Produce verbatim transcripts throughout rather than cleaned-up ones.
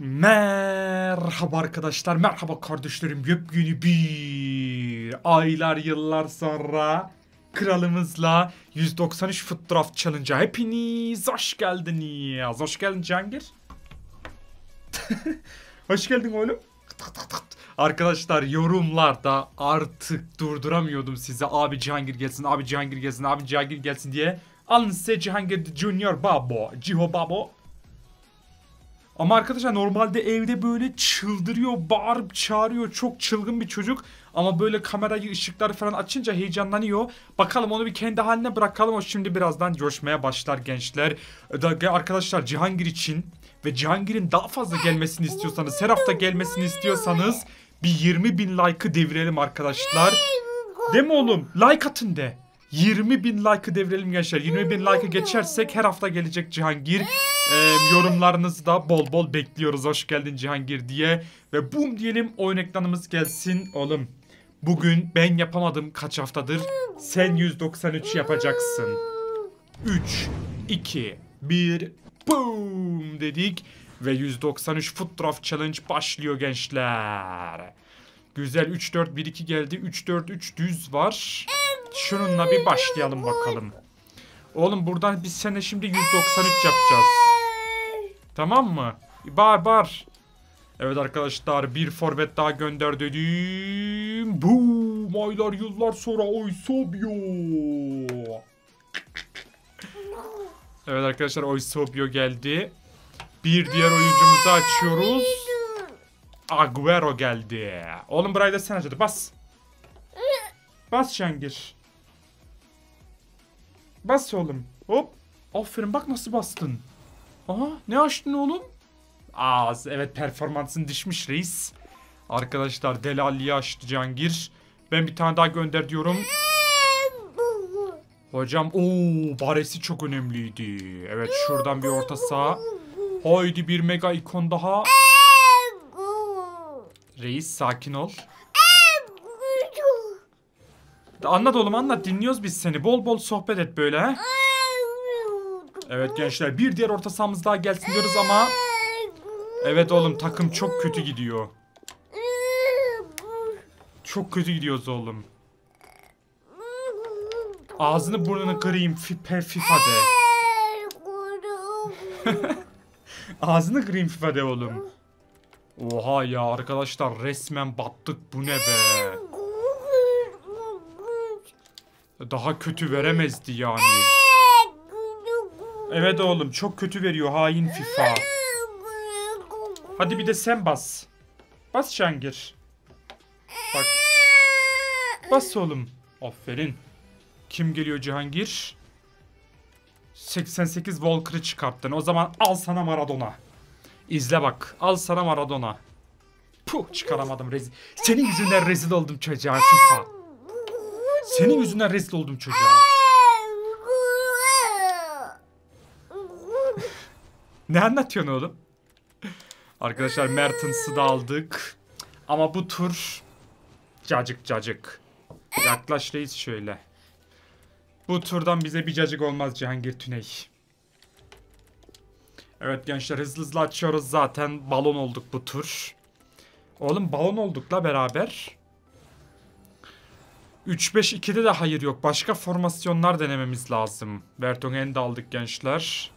Merhaba arkadaşlar, merhaba kardeşlerim. Yepyeni bir aylar yıllar sonra kralımızla yüz doksan üç Foot Draft Challenge'a hepiniz hoş geldiniz. Hoş geldin Cihangir. Hoş geldin oğlum. Arkadaşlar yorumlarda artık durduramıyordum size. Abi Cihangir gelsin, abi Cihangir gelsin, abi Cihangir gelsin diye. Alın size Cihangir Junior Babo, Ciho Babo. Ama arkadaşlar normalde evde böyle çıldırıyor, bağırıp çağırıyor. Çok çılgın bir çocuk. Ama böyle kamerayı, ışıkları falan açınca heyecanlanıyor. Bakalım onu bir kendi haline bırakalım. O şimdi birazdan coşmaya başlar gençler. Arkadaşlar Cihangir için ve Cihangir'in daha fazla gelmesini istiyorsanız, her hafta gelmesini istiyorsanız bir yirmi bin like'ı devirelim arkadaşlar. Değil mi oğlum? Like atın de. yirmi bin like'ı devirelim gençler. yirmi bin like'ı geçersek her hafta gelecek Cihangir. Ee, yorumlarınızı da bol bol bekliyoruz. Hoş geldin Cihangir diye. Ve bum diyelim, oyun ekranımız gelsin. Oğlum bugün ben yapamadım kaç haftadır. Sen yüz doksan üç yapacaksın. üç, iki, bir, boom dedik. Ve yüz doksan üç Foot Draft Challenge başlıyor gençler. Güzel, üç dört bir iki geldi. üç dört üç düz var. Şununla bir başlayalım bakalım. Oğlum buradan biz seninle şimdi yüz doksan üç yapacağız. Tamam mı? Bağır bağır. Evet arkadaşlar, bir forvet daha gönder dedim. Boom, aylar yıllar sonra Oysabio. Evet arkadaşlar, Oysabio geldi. Bir diğer oyuncumuzu açıyoruz. Agüero geldi. Oğlum burayı da sen açtın. Bas. Bas Cihangir. Bas oğlum. Hop. Aferin, bak nasıl bastın. Aha, ne açtın oğlum? Aa, evet, performansın düşmüş reis. Arkadaşlar Delali'yi açtı Cihangir. Ben bir tane daha gönder diyorum. Hocam ooo, baresi çok önemliydi. Evet, şuradan bir orta saha. Haydi bir mega ikon daha. Reis sakin ol. Anlat oğlum, anlat, dinliyoruz biz seni. Bol bol sohbet et böyle he. Evet gençler, bir diğer orta sahamız daha gelsin diyoruz ama. Evet oğlum, takım çok kötü gidiyor. Çok kötü gidiyoruz oğlum. Ağzını burnunu kırayım FIFA de. Ağzını kırayım FIFA de oğlum. Oha ya arkadaşlar, resmen battık, bu ne be. Daha kötü veremezdi yani. Evet oğlum, çok kötü veriyor hain FIFA. Hadi bir de sen bas. Bas Cihangir. Bak. Bas oğlum. Aferin. Kim geliyor Cihangir? seksen sekiz Walker'ı çıkarttın. O zaman al sana Maradona. İzle bak. Al sana Maradona. Puh, çıkaramadım rezil. Senin yüzünden rezil oldum çocuğa FIFA. Senin yüzünden rezil oldum çocuğa. Ne anlatıyorsun oğlum? Arkadaşlar Mertens'ı da aldık. Ama bu tur cacık cacık. Yaklaş reis şöyle. Bu turdan bize bir cacık olmaz Cihangir Tüney. Evet gençler, hızlı hızlı açıyoruz, zaten balon olduk bu tur. Oğlum balon oldukla beraber. üç beş iki'de de hayır yok. Başka formasyonlar denememiz lazım. Vertonghen'i de aldık gençler.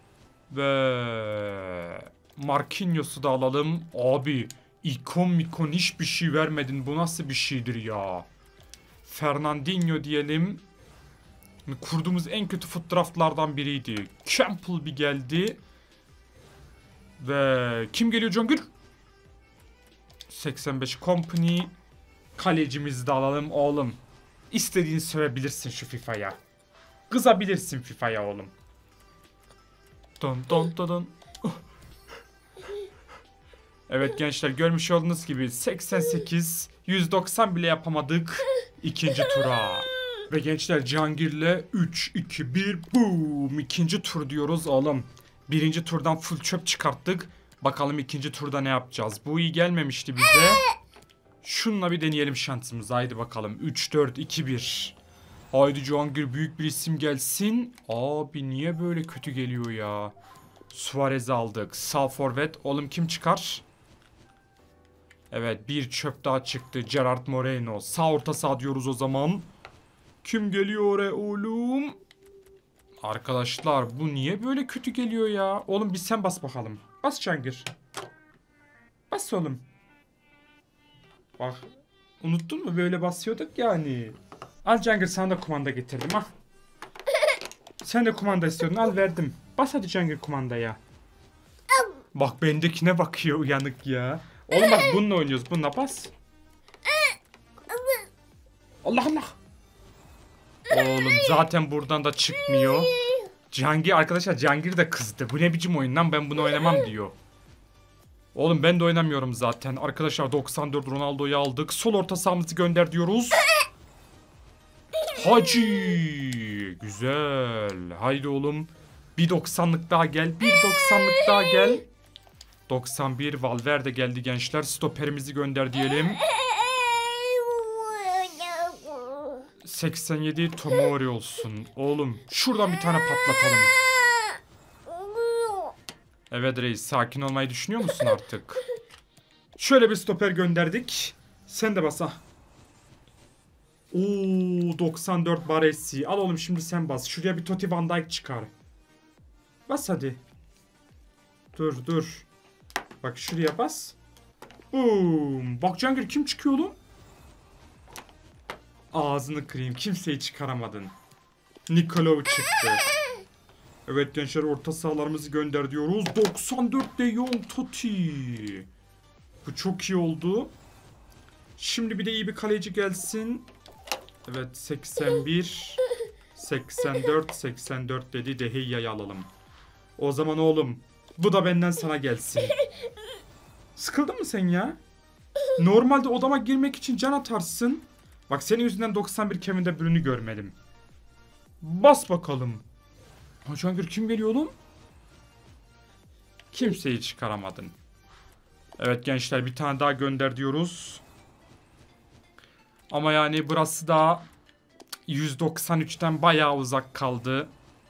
Ve Marquinhos'u da alalım. Abi ikon mikon hiçbir şey vermedin. Bu nasıl bir şeydir ya? Fernandinho diyelim. Kurduğumuz en kötü foot draftlardan biriydi. Campbell bir geldi. Ve kim geliyor Cihangir? seksen beş Company. Kalecimizi de alalım oğlum. İstediğini sövebilirsin şu FIFA'ya. Kızabilirsin FIFA'ya oğlum. Don don don don. Evet gençler, görmüş olduğunuz gibi seksen sekiz yüz doksan bile yapamadık ikinci tura. Ve gençler Cihangir'le üç iki bir boom, ikinci tur diyoruz oğlum. Birinci turdan full çöp çıkarttık. Bakalım ikinci turda ne yapacağız. Bu iyi gelmemişti bize. Şununla bir deneyelim şansımızı. Haydi bakalım. üç dört iki bir. Haydi Cihangir, büyük bir isim gelsin. Abi niye böyle kötü geliyor ya? Suarez'i aldık. Sağ forvet. Oğlum kim çıkar? Evet, bir çöp daha çıktı. Gerard Moreno. Sağ orta saha diyoruz o zaman. Kim geliyor oraya oğlum? Arkadaşlar bu niye böyle kötü geliyor ya? Oğlum bir sen bas bakalım. Bas Cangir. Bas oğlum. Bak. Unuttun mu? Böyle basıyorduk yani. Al Cangir, sana da kumanda getirdim ha. Sen de kumanda istiyordun, al verdim. Bas hadi Cangir kumandaya. Bak bendekine bakıyor uyanık ya. Oğlum bak bununla oynuyoruz. Bununla bas. Allah Allah. Oğlum zaten buradan da çıkmıyor. Cihangir arkadaşlar, Cihangir de kızdı. Bu ne biçim oyun lan, ben bunu oynamam diyor. Oğlum ben de oynamıyorum zaten. Arkadaşlar doksan dört Ronaldo'yu aldık. Sol orta sahamızı gönder diyoruz. Hacı. Güzel. Haydi oğlum. Bir doksanlık daha gel. Bir doksanlık daha gel. doksan bir Valverde geldi gençler. Stoperimizi gönder diyelim. seksen yedi Tomori olsun. Oğlum şuradan bir tane patlatalım. Evet reis, sakin olmayı düşünüyor musun artık? Şöyle bir stoper gönderdik. Sen de bas ha. Oo, doksan dört Baresi. Al oğlum şimdi sen bas. Şuraya bir Totti Van Dijk çıkar. Bas hadi. Dur dur. Bak şuraya bas. Boom. Bak Cangir kim çıkıyor oğlum? Ağzını kırayım. Kimseyi çıkaramadın. Nikolov çıktı. Evet gençler, orta sahalarımızı gönder diyoruz. doksan dört De Jong Totti. Bu çok iyi oldu. Şimdi bir de iyi bir kaleci gelsin. Evet seksen bir seksen dört seksen dört dedi, De Gea'yı alalım. O zaman oğlum bu da benden sana gelsin. Sıkıldın mı sen ya? Normalde odama girmek için can atarsın. Bak senin yüzünden doksan bir Kevin De Bruyne'ü görmedim. Bas bakalım. Cangir kim geliyor oğlum? Kimseyi çıkaramadın. Evet gençler, bir tane daha gönder diyoruz. Ama yani burası da yüz doksan üçten bayağı uzak kaldı.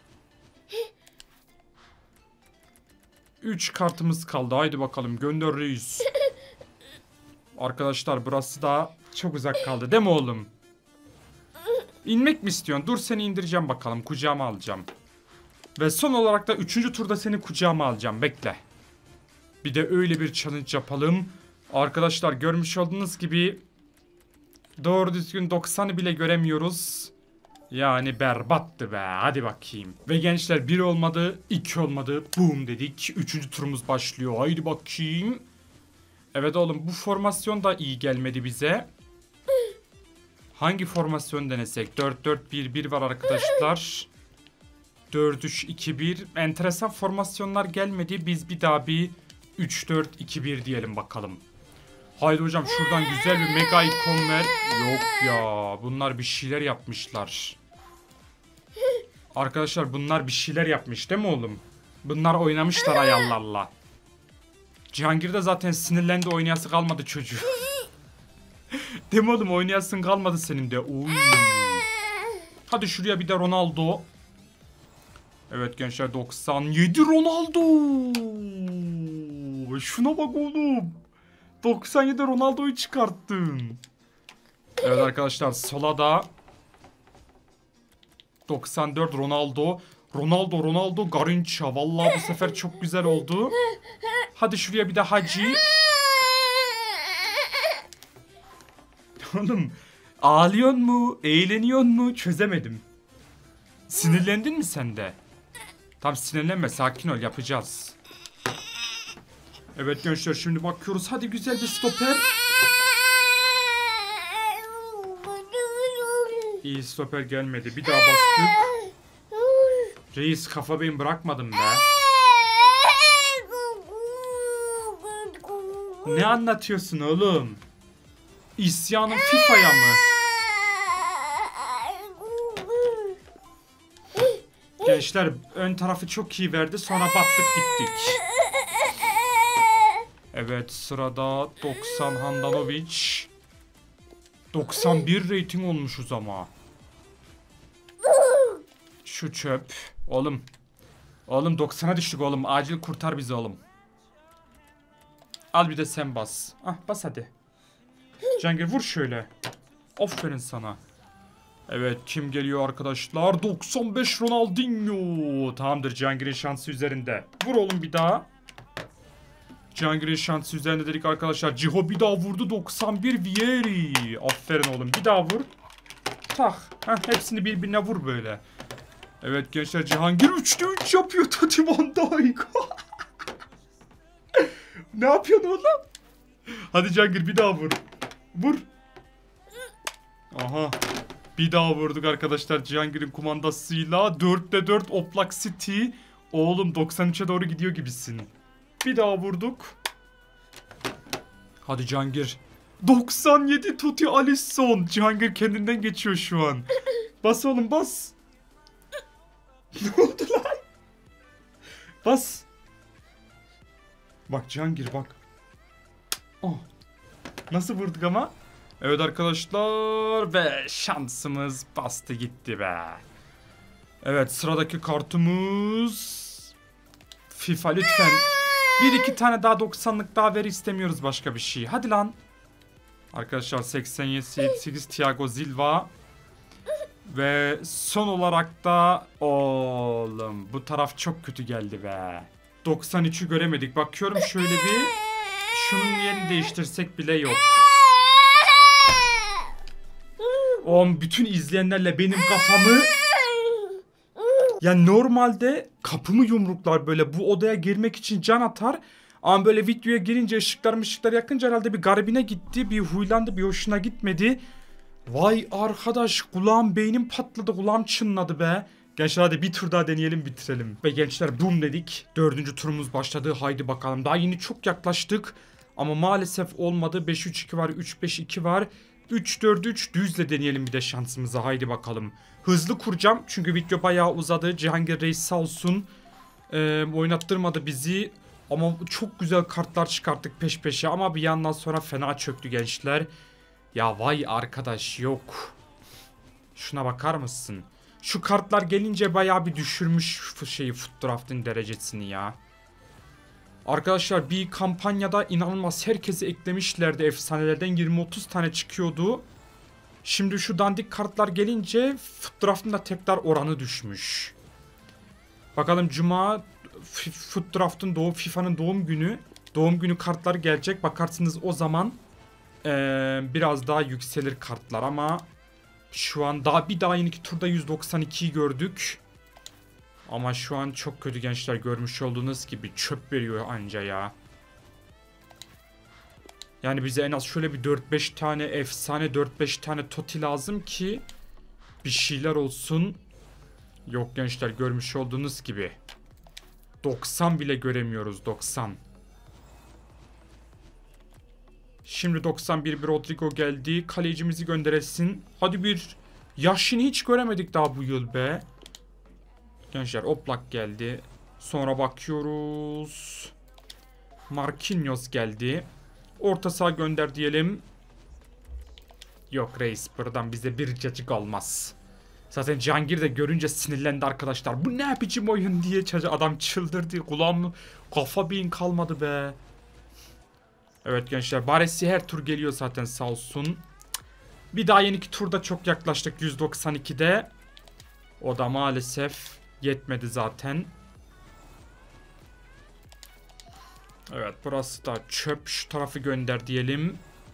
üç kartımız kaldı. Haydi bakalım gönder reis. Arkadaşlar burası da çok uzak kaldı değil mi oğlum? İnmek mi istiyorsun? Dur seni indireceğim bakalım. Kucağıma alacağım. Ve son olarak da üçüncü turda seni kucağıma alacağım. Bekle. Bir de öyle bir challenge yapalım. Arkadaşlar görmüş olduğunuz gibi doğru düzgün doksanı bile göremiyoruz. Yani berbattı be. Hadi bakayım. Ve gençler bir olmadı, iki olmadı. Boom dedik. Üçüncü turumuz başlıyor. Haydi bakayım. Evet oğlum, bu formasyon da iyi gelmedi bize. Hangi formasyon denesek? dört dört bir bir var arkadaşlar. dört üç iki bir. Enteresan formasyonlar gelmedi. Biz bir daha bir üç dört iki bir diyelim bakalım. Haydi hocam şuradan güzel bir mega ikon ver. Yok ya, bunlar bir şeyler yapmışlar. Arkadaşlar bunlar bir şeyler yapmış değil mi oğlum? Bunlar oynamışlar ayarlarla. Cihangir de zaten sinirlendi, oynayası kalmadı çocuğu. Değil mi oğlum, oynayasın kalmadı senin de. Oy. Hadi şuraya bir de Ronaldo. Evet gençler, doksan yedi Ronaldo. Şuna bak oğlum. doksan yedi Ronaldo'yu çıkarttın. Evet arkadaşlar, sola da doksan dört Ronaldo. Ronaldo Ronaldo Garrincha. Vallahi bu sefer çok güzel oldu. Hadi şuraya bir de Hacı. Oğlum ağlıyor mu? Eğleniyor mu? Çözemedim. Sinirlendin mi sen de? Tamam sinirlenme, sakin ol, yapacağız. Evet gençler, şimdi bakıyoruz. Hadi güzel bir stoper. İyi stoper gelmedi. Bir daha bastık. Reis kafa beyin bırakmadım be. Ne anlatıyorsun oğlum? İsyanın FIFA'ya mı? Gençler ön tarafı çok iyi verdi, sonra battık gittik. Evet sırada doksan Handanovic. doksan bir rating olmuşuz ama. Şu çöp. Oğlum. Oğlum doksana düştük oğlum. Acil kurtar bizi oğlum. Al bir de sen bas. Ah bas hadi. Cihangir vur şöyle. Aferin sana. Evet kim geliyor arkadaşlar? doksan beş Ronaldinho. Tamamdır, Cihangir'in şansı üzerinde. Vur oğlum bir daha. Cihangir'in şansı üzerinde dedik arkadaşlar. Ciho bir daha vurdu. doksan bir Vieri. Aferin oğlum, bir daha vur. Tak. Heh, hepsini birbirine vur böyle. Evet gençler, Cihangir üçte üç yapıyor. Totti Van Dijk. Ne yapıyorsun oğlum? Hadi Cihangir bir daha vur. Vur. Aha. Bir daha vurduk arkadaşlar Cihangir'in kumandasıyla. dörtte dört Oblak City. Oğlum doksan üçe doğru gidiyor gibisin. Bir daha vurduk. Hadi Cihangir. doksan yedi Totti Alisson. Cihangir kendinden geçiyor şu an. Bas oğlum bas. Ne oldu lan? Bas. Bak Cihangir bak. Oh. Nasıl vurduk ama? Evet arkadaşlar ve şansımız bastı gitti be. Evet sıradaki kartımız FIFA lütfen. Bir iki tane daha doksanlık daha ver, istemiyoruz başka bir şey. Hadi lan. Arkadaşlar seksen yedi sekiz Thiago Silva. Ve son olarak da oğlum bu taraf çok kötü geldi be. doksan üçü göremedik. Bakıyorum şöyle bir. Şunun yerini değiştirsek bile yok. Oğlum bütün izleyenlerle benim kafamı... Ya normalde kapımı yumruklar böyle, bu odaya girmek için can atar. Ama böyle videoya girince ışıklar ışıklar yakınca herhalde bir garibine gitti. Bir huylandı, bir hoşuna gitmedi. Vay arkadaş, kulağım beynim patladı, kulağım çınladı be. Gençler hadi bir tur daha deneyelim, bitirelim. Ve gençler boom dedik. Dördüncü turumuz başladı, haydi bakalım. Daha yeni çok yaklaştık. Ama maalesef olmadı. beş üç iki var, üç beş iki var. üç dört üç düzle deneyelim bir de şansımızı, haydi bakalım. Hızlı kuracağım çünkü video bayağı uzadı. Cihangir Reis sağ olsun ee, oynattırmadı bizi. Ama çok güzel kartlar çıkarttık peş peşe. Ama bir yandan sonra fena çöktü gençler. Ya vay arkadaş yok. Şuna bakar mısın? Şu kartlar gelince bayağı bir düşürmüş şeyi, Foot Draft'ın derecesini ya. Arkadaşlar bir kampanyada inanılmaz herkesi eklemişlerdi. Efsanelerden yirmi otuz tane çıkıyordu. Şimdi şu dandik kartlar gelince Foot Draft'ın da tekrar oranı düşmüş. Bakalım Cuma Foot Draft'ın doğum, FIFA'nın doğum günü. Doğum günü kartları gelecek. Bakarsınız o zaman ee, biraz daha yükselir kartlar ama şu an daha bir daha yeni turda yüz doksan ikiyi gördük. Ama şu an çok kötü gençler, görmüş olduğunuz gibi çöp veriyor anca ya. Yani bize en az şöyle bir dört beş tane efsane, dört beş tane Totti lazım ki bir şeyler olsun. Yok gençler, görmüş olduğunuz gibi doksan bile göremiyoruz, doksan. Şimdi doksan bir bir Rodrigo geldi. Kalecimizi gönderesin. Hadi bir Yashin'i hiç göremedik daha bu yıl be. Gençler Oblak geldi. Sonra bakıyoruz. Marquinhos geldi. Orta saha gönder diyelim. Yok reis, buradan bize bir cacık olmaz. Zaten Cihangir de görünce sinirlendi arkadaşlar. Bu ne biçim oyun diye adam çıldırdı. Kulağım, kafa beyin kalmadı be. Evet gençler, Baresi her tur geliyor zaten sağ olsun. Bir daha yeni iki turda çok yaklaştık yüz doksan ikide. O da maalesef yetmedi zaten. Evet burası da çöp, şu tarafı gönder diyelim.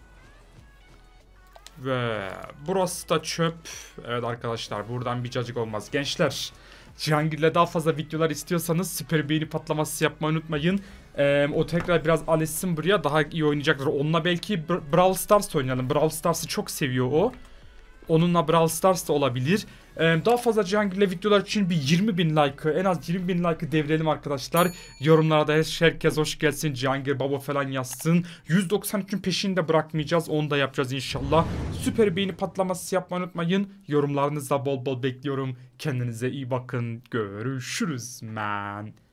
Ve burası da çöp. Evet arkadaşlar, buradan bir cacık olmaz. Gençler Cihangir'le daha fazla videolar istiyorsanız süper beğeni patlaması yapmayı unutmayın. Ee, o tekrar biraz alışsın buraya, daha iyi oynayacaktır. Onunla belki Brawl Stars oynayalım. Brawl Stars'ı çok seviyor o. Onunla Brawl Stars da olabilir. Ee, daha fazla Cihangir'le videolar için bir yirmi bin like'ı, en az yirmi bin like'ı devirelim arkadaşlar. Yorumlara da herkes hoş gelsin, Cihangir Baba falan yazsın. yüz doksan üçün peşini de bırakmayacağız. Onu da yapacağız inşallah. Süper beğeni patlaması yapmayı unutmayın. Yorumlarınızı da bol bol bekliyorum. Kendinize iyi bakın. Görüşürüz man.